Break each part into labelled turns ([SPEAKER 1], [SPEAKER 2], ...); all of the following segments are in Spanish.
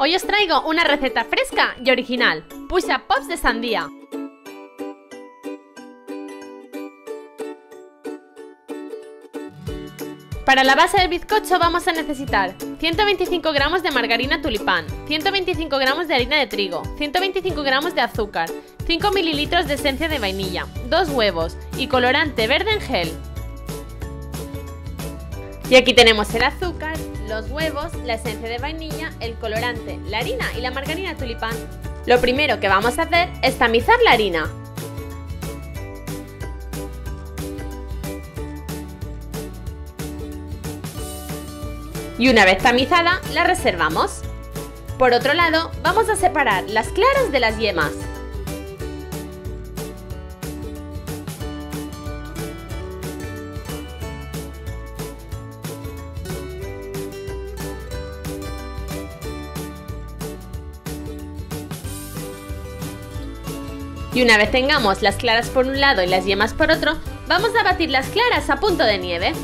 [SPEAKER 1] Hoy os traigo una receta fresca y original, Push-Up Pops de sandía. Para la base del bizcocho vamos a necesitar 125 gramos de margarina tulipán, 125 gramos de harina de trigo, 125 gramos de azúcar, 5 mililitros de esencia de vainilla, 2 huevos y colorante verde en gel. Y aquí tenemos el azúcar, los huevos, la esencia de vainilla, el colorante, la harina y la margarina tulipán. Lo primero que vamos a hacer es tamizar la harina. Y una vez tamizada, la reservamos. Por otro lado, vamos a separar las claras de las yemas. Y una vez tengamos las claras por un lado y las yemas por otro, vamos a batir las claras a punto de nieve.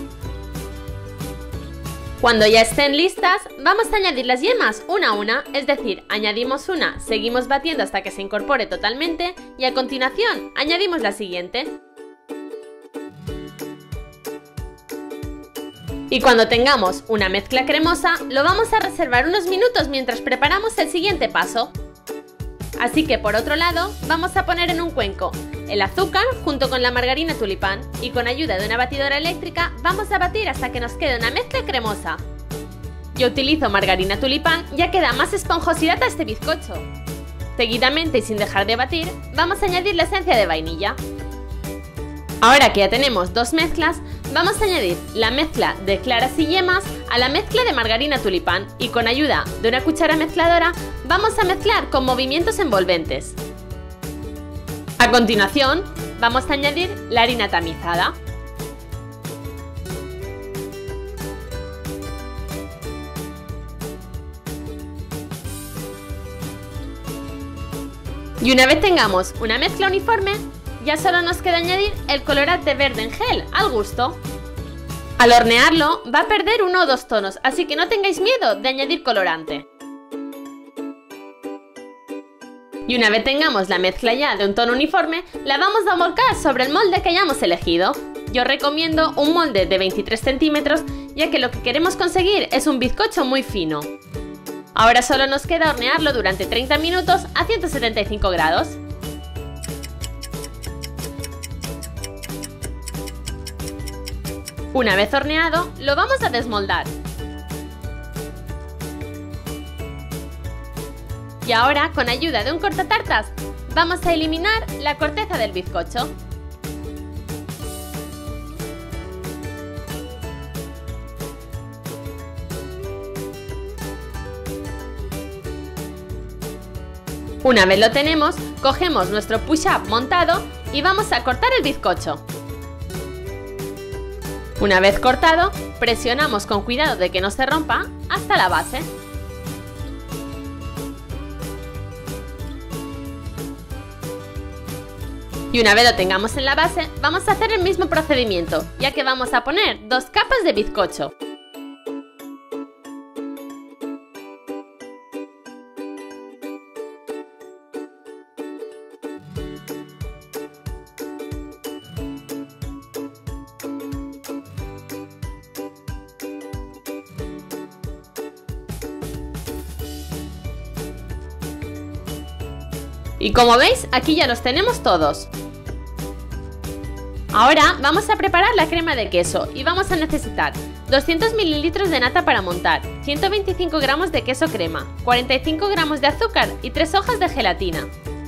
[SPEAKER 1] Cuando ya estén listas, vamos a añadir las yemas una a una, es decir, añadimos una, seguimos batiendo hasta que se incorpore totalmente y a continuación añadimos la siguiente. Y cuando tengamos una mezcla cremosa, lo vamos a reservar unos minutos mientras preparamos el siguiente paso. Así que por otro lado, vamos a poner en un cuenco el azúcar junto con la margarina tulipán y con ayuda de una batidora eléctrica vamos a batir hasta que nos quede una mezcla cremosa. Yo utilizo margarina tulipán ya que da más esponjosidad a este bizcocho. Seguidamente y sin dejar de batir, vamos a añadir la esencia de vainilla. Ahora que ya tenemos dos mezclas, vamos a añadir la mezcla de claras y yemas a la mezcla de margarina tulipán y con ayuda de una cuchara mezcladora vamos a mezclar con movimientos envolventes. A continuación, vamos a añadir la harina tamizada. Y una vez tengamos una mezcla uniforme, ya solo nos queda añadir el colorante verde en gel al gusto. Al hornearlo va a perder 1 o 2 tonos, así que no tengáis miedo de añadir colorante. Y una vez tengamos la mezcla ya de un tono uniforme, la vamos a volcar sobre el molde que hayamos elegido. Yo recomiendo un molde de 23 centímetros, ya que lo que queremos conseguir es un bizcocho muy fino. Ahora solo nos queda hornearlo durante 30 minutos a 175 grados. Una vez horneado, lo vamos a desmoldar. Y ahora, con ayuda de un cortatartas, vamos a eliminar la corteza del bizcocho. Una vez lo tenemos, cogemos nuestro push-up montado y vamos a cortar el bizcocho. Una vez cortado, presionamos con cuidado de que no se rompa hasta la base. Y una vez lo tengamos en la base, vamos a hacer el mismo procedimiento, ya que vamos a poner 2 capas de bizcocho. Y como veis, aquí ya los tenemos todos. Ahora vamos a preparar la crema de queso y vamos a necesitar 200 mililitros de nata para montar, 125 gramos de queso crema, 45 gramos de azúcar y 3 hojas de gelatina.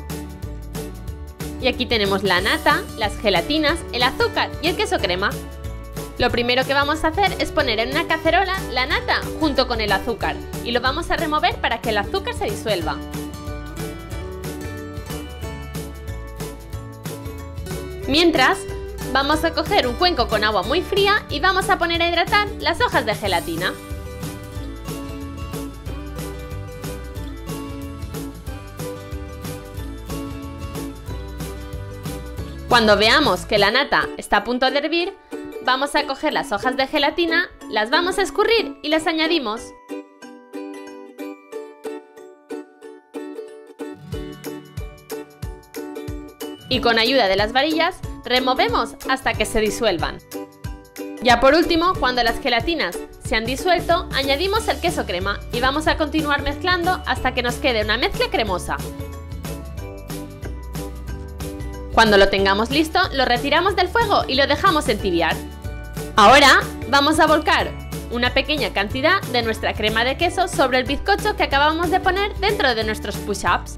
[SPEAKER 1] Y aquí tenemos la nata, las gelatinas, el azúcar y el queso crema. Lo primero que vamos a hacer es poner en una cacerola la nata junto con el azúcar y lo vamos a remover para que el azúcar se disuelva. Mientras, vamos a coger un cuenco con agua muy fría y vamos a poner a hidratar las hojas de gelatina. Cuando veamos que la nata está a punto de hervir, vamos a coger las hojas de gelatina, las vamos a escurrir y las añadimos. Y con ayuda de las varillas, removemos hasta que se disuelvan. Ya por último, cuando las gelatinas se han disuelto, añadimos el queso crema y vamos a continuar mezclando hasta que nos quede una mezcla cremosa. Cuando lo tengamos listo, lo retiramos del fuego y lo dejamos entibiar. Ahora vamos a volcar una pequeña cantidad de nuestra crema de queso sobre el bizcocho que acabamos de poner dentro de nuestros push-ups.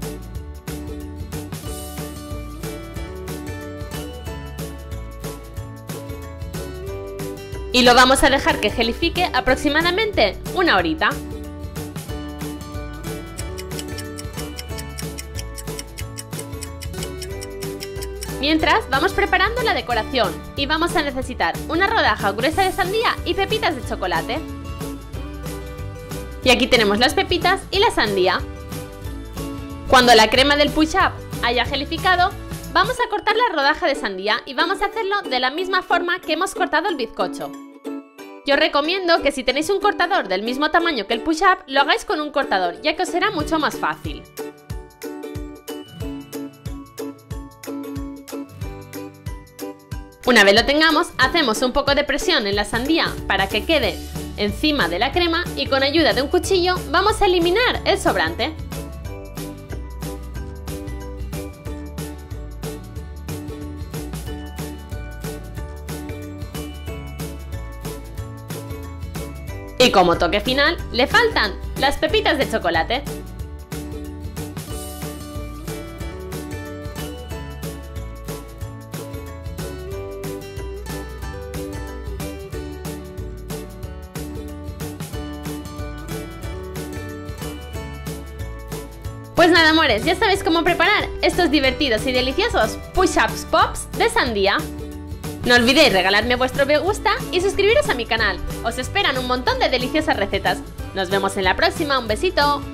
[SPEAKER 1] Y lo vamos a dejar que gelifique aproximadamente una horita. Mientras, vamos preparando la decoración y vamos a necesitar una rodaja gruesa de sandía y pepitas de chocolate. Y aquí tenemos las pepitas y la sandía. Cuando la crema del push-up haya gelificado, vamos a cortar la rodaja de sandía y vamos a hacerlo de la misma forma que hemos cortado el bizcocho. Yo os recomiendo que si tenéis un cortador del mismo tamaño que el push-up, lo hagáis con un cortador, ya que os será mucho más fácil. Una vez lo tengamos, hacemos un poco de presión en la sandía para que quede encima de la crema y con ayuda de un cuchillo vamos a eliminar el sobrante. Y como toque final, le faltan las pepitas de chocolate. Pues nada, amores, ya sabéis cómo preparar estos divertidos y deliciosos push-ups pops de sandía. No olvidéis regalarme vuestro me gusta y suscribiros a mi canal. Os esperan un montón de deliciosas recetas. Nos vemos en la próxima, un besito.